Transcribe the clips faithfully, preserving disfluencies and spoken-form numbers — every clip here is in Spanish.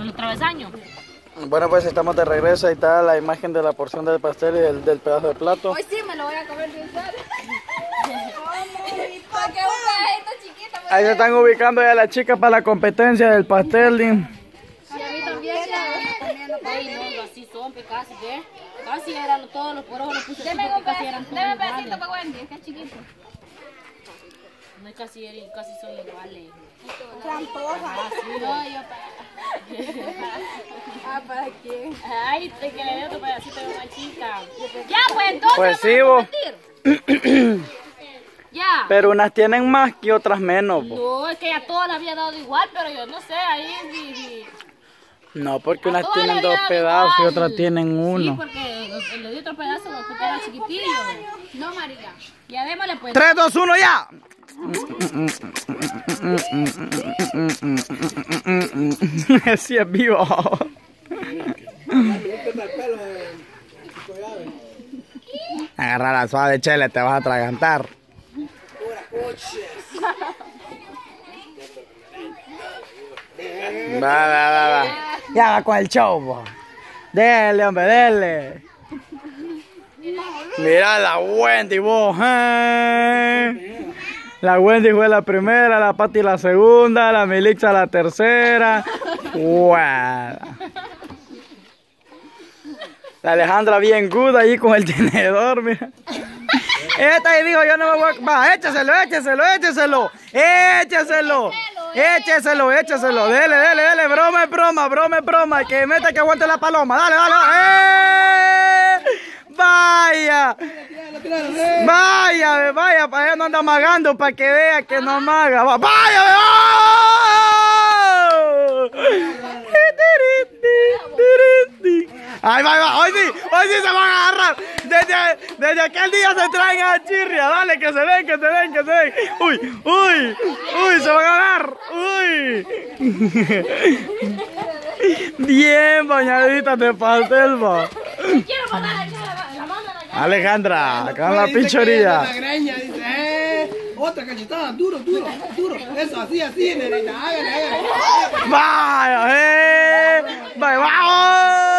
En los travesaños. Bueno, pues estamos de regreso. Ahí está la imagen de la porción del pastel y del, del pedazo de plato. Hoy sí me lo voy a comer bien solo. Porque un pedacito chiquito. Ahí se están ubicando ya las chicas para la competencia del pastel. Sí, a mí también. Ay, no, así son, casi, ¿ves? Casi eran todos los poros, los puse Deme así un porque casi eran pedacito, todos deme un pedacito iguales. para Wendy, es que es chiquito. No es casi, casi son iguales. Tramposa. No, yo para... Ah, ¿para qué? Ay, te que le dé otro pedacito de una chica. Ya, pues entonces Pues vamos sí, a vos. competir. Ya. Pero unas tienen más que otras menos. Po. No, es que ya todas las había dado igual, pero yo no sé, ahí sí, sí. No, porque A unas todas tienen le dos había dado pedazos y igual. otras tienen uno. Sí, porque los- le di otro pedazo porque era chiquitillo. No, María. Ya démosle pues. tres, dos, uno, ya. Sí es vivo. Agarra la suave, chele, te vas a atragantar. Va, va, va, va. Ya va con el show, po. Dele, hombre, dele. Mira la Wendy, vos. eh. La Wendy fue la primera, la Pati la segunda, la Milixa la tercera. Wow. La Alejandra bien good ahí con el tenedor, mira. Esta ahí dijo, yo no me voy a... Va, écheselo, écheselo, écheselo. Écheselo. Écheselo, écheselo. Dele, dele, dele. Broma es broma, broma es broma. Que meta que aguante la paloma. Dale, dale, dale. ¡Eh! Vaya. Vaya, vaya. Para allá no anda amagando, para que vea que no amaga. Va, vaya, va. Ahí va, ahí va, hoy sí, hoy sí se van a agarrar. Desde, desde aquel día se traen a Chirria. Dale, que se den, que se den, que se den. Uy, uy, uy, se van a agarrar. Uy. Bien bañaditas de pastel, va. Quiero mandar a echar la, la mano a la Alejandra, acá en la pinchoría. La greña dice, eh, otra cachetada, duro, duro, duro. Eso, así, así, nenita, hágale, hágale. Vaya, eh. Vaya, vamos.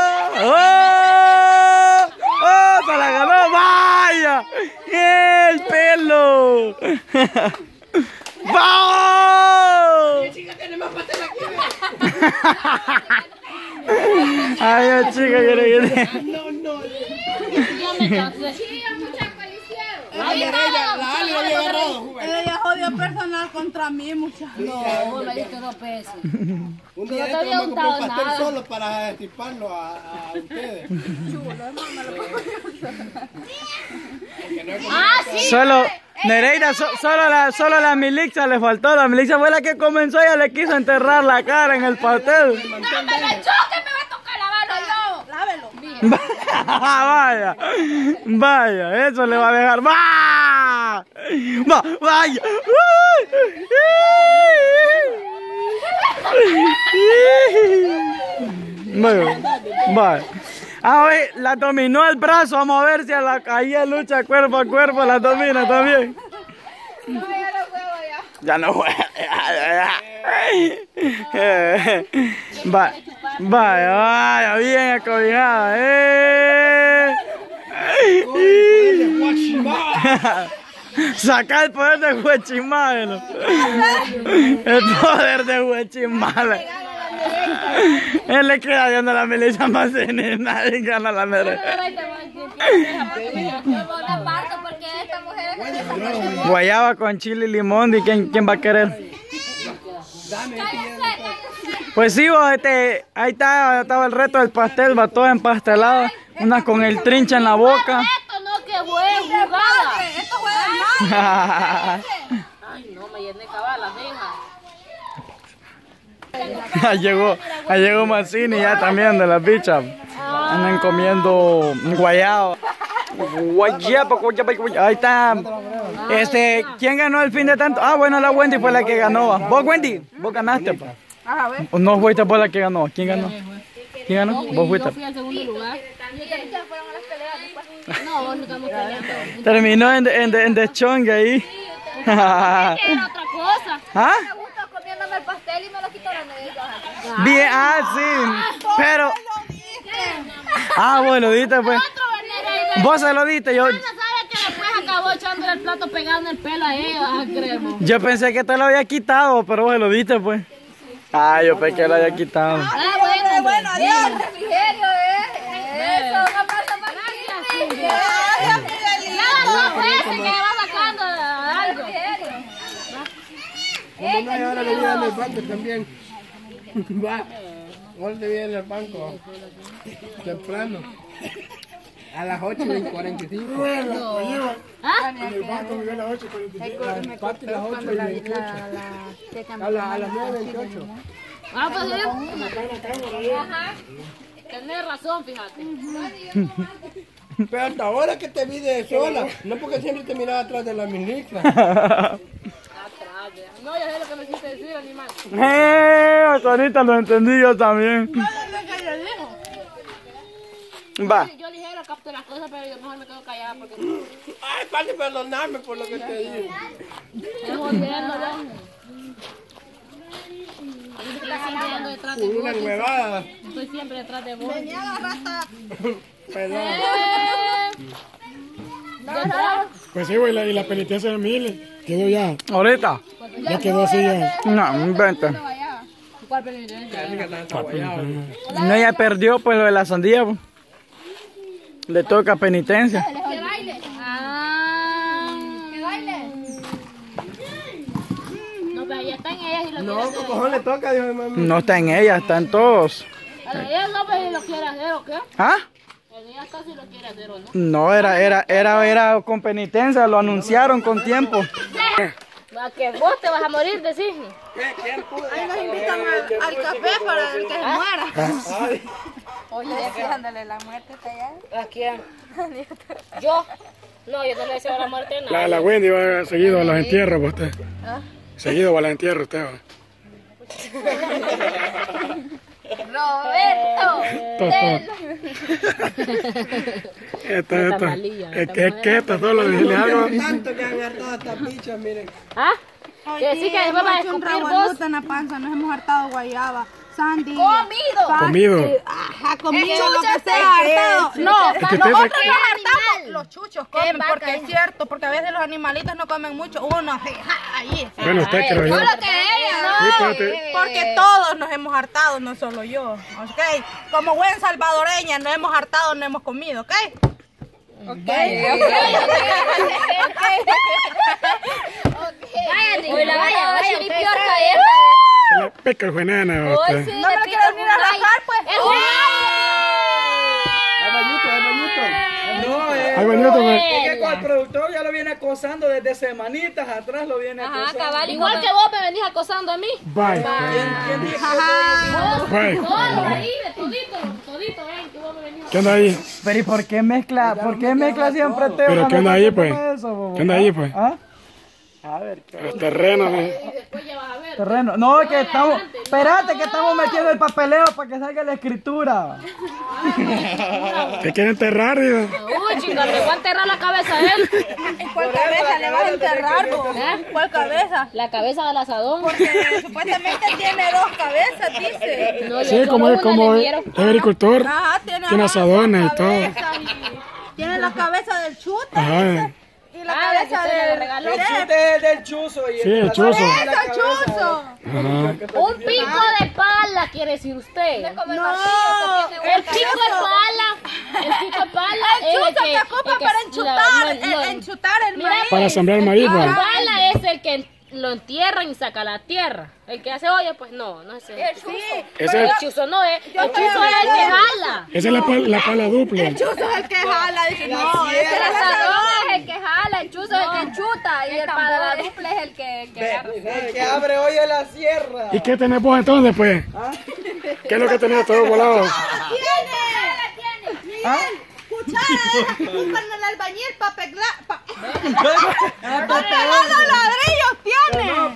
¡Oh! ¡Oh! ¡Se la ganó! ¡Vaya! ¡El pelo! ¡Vamos! Chica, tiene más pastel aquí. Ay, la chica quiere que... No, no. Yo me cansé. La Ale, la Ale lo había agarrado, juguete. Ella jodió personal contra mí, muchachos. No, me diste dos pesos. Un día No te esto había me compré un untado pastel nada. solo para estiparlo a, a ustedes. Ah, sí. Solo... Nereida, so- solo la, solo la Milixa le faltó. La Milixa fue la que comenzó. Ella le quiso enterrar la cara en el pastel. No me la choque, me va a tocar la mano yo. Lávelo. Vaya, vaya, eso le va a dejar. ¡Va! ¡Va! ¡Vaya! Vaya, vaya. Ah, oye, la dominó el brazo. Vamos a ver si a la caída lucha cuerpo a cuerpo. La domina también. No, ya no juego ya. Ya no juega. Vaya, vaya, vaya, bien acobijada. Eh. Saca el poder de Huechimale. El poder de Huechimale. Él le queda viendo la milicia más en nadie gana la medalla. Guayaba con chile y limón. ¿Y quién, quién va a querer? Pues sí, vos, este, ahí está, estaba el reto del pastel, va todo empastelado. Una con el trincha en la boca. Esto no, que fue jugada. Esto juega mal. Ay, no, me llené cabal, la deja. Ahí llegó, ahí llegó Mazzini ya también de las bichas. Andan comiendo guayaba. Guayaba, guayaba, guayaba. Ahí está. Este, ¿quién ganó el fin de tanto? Ah, bueno, la Wendy fue la que ganó. ¿Vos, Wendy? ¿Vos ganaste? Pa? A ver. ¿O no fuiste por la que ganó? ¿Quién ganó? ¿Quién ganó? ¿Vos Yo fuiste? fui al segundo lugar. fueron a las peleas después. No, vos no estamos peleando. Terminó en, en, en deschongue ahí. Era otra cosa. ¿Ah? Me gusta comiéndome el pastel y me lo quitaron de ellos. Bien, ah, sí. Pero. Ah, bueno, diste pues. Vos se lo diste, yo. ¿Sabes que después acabó echándole el plato pegado en el pelo a ella, ah, cremo? Yo pensé que te lo había quitado, pero vos se lo diste pues. Ah, yo pensé que lo había quitado. Ah, bueno, Bueno, adiós. Refrigerio, ¿eh? Eso, una pasta más. Gracias, Miguelito. dos veces que va sacando algo. Como no hay hora de ir al banco también. Va. Ahora te viene al banco. Temprano. A las ocho y cuarenta y cinco. ¿Ah? En el banco me viene a las ocho y cuarenta y cinco. A las cuatro y las ocho y veintiocho. A las nueve y veintiocho. Ah, pues sí. Ajá. Tenés razón, fíjate. Pero hasta ahora que te vi de sola, no porque siempre te miraba atrás de la ministra. Atrás, no, ya sé lo que me quise decir, animal. Eh, hasta ahorita lo entendí yo también. Va. Yo ligero capto las cosas, pero yo mejor me quedo callada porque... Ay, padre, perdonarme por lo que te dije. Es volviendo, ya. Estoy siempre ando detrás de Una vos. huevada. Estoy siempre detrás de vos. Perdón. Pues sí, güey, la- y la penitencia de Mili quedó ya, Ahorita. ya quedó así ya. No, inventa. ¿Cuál penitencia? No, ella perdió pues lo de la sandía. Pues. Le toca penitencia. Que baile. Ah. Que baile. No, pero ya está en ellas y lo No, quiere ¿qué hacer. cojón le toca? Dijo mi mami. No está en ella, está en todos. A ella no, pero si lo quiere hacer, ¿o qué? ¿Ah? En ella casi lo quiere hacer, ¿o no? No, era, era, era, era con penitencia, lo anunciaron con tiempo. A que vos te vas a morir, decís. Ahí nos invitan al, al café para el que se muera. Oye, deseándole la muerte está allá. ¿A quién? ¿Yo? No, yo no le deseo la muerte a nadie. La, la Wendy va seguido a los entierros, pues, usted. Seguido va a los entierros, usted va. Roberto. Todo, todo. Esta, esta. malilla, Es que es que esta solo decirle algo. Tanto que han hartado estas pichas, miren. ¿Ah? Que decís que después vas a escupir vos. en la panza, nos hemos hartado guayaba, sandy, Comido. Comido. ajá, comido lo chucho que sea hartado. No, Es que usted nosotros se- nos hartamos, los chuchos comen, vaca porque es cierto, porque a veces los animalitos no comen mucho, uno, así, ja, ahí. Bueno, usted creo yo. Solo que ella. Sí, espérate. Porque todos nos hemos hartado, no solo yo, ¿ok? Como buen salvadoreña, nos hemos hartado, no hemos comido, ¿ok? Váyate. Oye, la vaya, vaya, chiripiorca usted esta. Se le peca el juenana, usted. No me lo quiero venir a rajar, pues. Hay bañuto, hay bañuto. No, eh. Ay, bonito, pues. Es que con el productor ya lo viene acosando desde semanitas atrás, lo viene Ajá, acosando. cabal. Igual que vos me venís acosando a mí. Bye. ¿Quién dijo? Bye. Todo ahí, de todito, todito, ven, que vos me venís ¿Qué onda ahí? Pero ¿y por qué mezcla, por qué mezcla siempre Teo? Pero, ¿qué onda ahí, pues? Eso, ¿Qué onda ahí, pues? ¿Ah? A ver, ¿qué Los terrenos, eh. y después ya vas a ver. terreno? No, que estamos, espérate que estamos metiendo el papeleo para que salga la escritura. ¿Te quieren enterrar, digo? Uy, chica, le voy a enterrar la cabeza a él. ¿Cuál cabeza le vas a enterrar, vos? ¿Eh? ¿Cuál cabeza? La cabeza del asadón. Porque supuestamente tiene dos cabezas, dice. No, yo Sí, solo como es, una como le es quiero. es agricultor. Ajá, tiene, Tiene ajá, asadones dos y todo. cabezas y tiene la cabeza del chute Ajá. y la Ah, la que cabeza usted le del... regaló. El chute es del chuzo y Sí, el la- chuzo. la ¡Eso, cabeza. chuzo! Ajá. Un pico de pala, quiere decir usted. Como el No, martillo que tiene El pico de pala. El pico de pala es el chuzo que... se ocupa el que- para la- enchutar, lo- lo- eh, enchutar el Mira, maíz. Para sembrar maíz, El pues. pala es el que lo entierran y saca la tierra. El que hace olla, pues no, no es ese. El chuzo. Ese El es, chuzo no es. El chuzo estoy es el que hablando. jala. esa es la, pala, la pala dupla. El chuzo es el que jala, dice, no, ese El es el asadón asadón. es el que jala, el chuzo es el que chuta y el paladuple es el que, que agarra. El que abre hoy en la sierra. ¿Y qué tenés vos entonces, pues? ¿Qué es lo que tenés todo volado? ¿Ah? Cuchara de esas que ocupan el albañil para pegar. Pa... Para pegar los ladrillos tiene. No,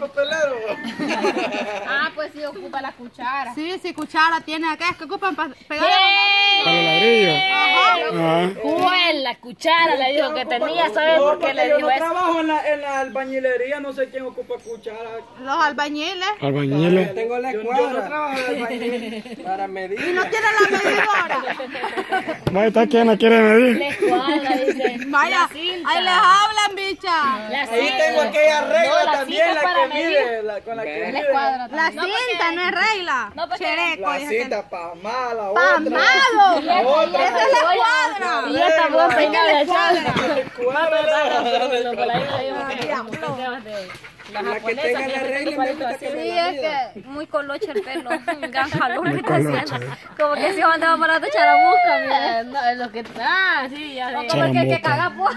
papelero. Ah, pues sí ocupa la cuchara. Sí, sí, cuchara tiene acá, es que ocupan para pegar. ¿Qué? Para el ladrillo. Ajá. Fue la cuchara, le dijo que tenía, ¿sabes por qué le yo dijo no eso? trabajo en la, en la albañilería, no sé quién ocupa cuchara. Los albañiles. Albañiles. Tengo la Yo, yo escuadra no trabajo en albañil. para medir. Y no tiene la medidora. Vaya, está quien la quiere medir. La escuadra, dice. Vaya, La cinta. ahí les hablan, bicha. La Ahí cinta. tengo aquella regla No, la también, cinta la para que medir. mide, la, con la que La mide. escuadra La también. cinta no es regla. No, porque- Chereco. La dice que- cinta pasmada, la otra. ¡Pamado! Y esta- y Esa esta es la voy a- escuadra. Y esta voy a peinar la escuadra. La La que tenga la regla me gusta que me Sí, la es mida. que muy coloche el pelo. Gran calor Muy que está coloche. haciendo. Como que si andaba para tu charamusca, mira. No, es lo que... Ah, sí, ya sé. Como que hay que Charambuca. cagar, pues.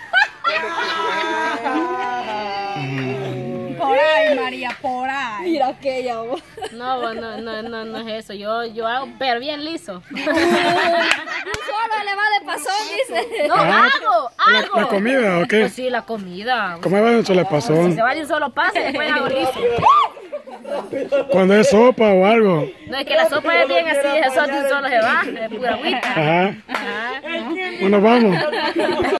Por ahí, María, por ahí. Mira aquella. No, no, no, no, no es eso. Yo, yo hago, pero bien liso. Un solo le va de pasón, dice. No, Ah, hago, ¿La, hago. la comida o qué? Pues sí, la comida. ¿Cómo va un solo Si pasón? se va de un solo pase, después hago liso. Cuando es sopa o algo. No, es que la sopa es bien así, eso de un solo se va, de pura agüita. Ajá. Ajá. Bueno, vamos.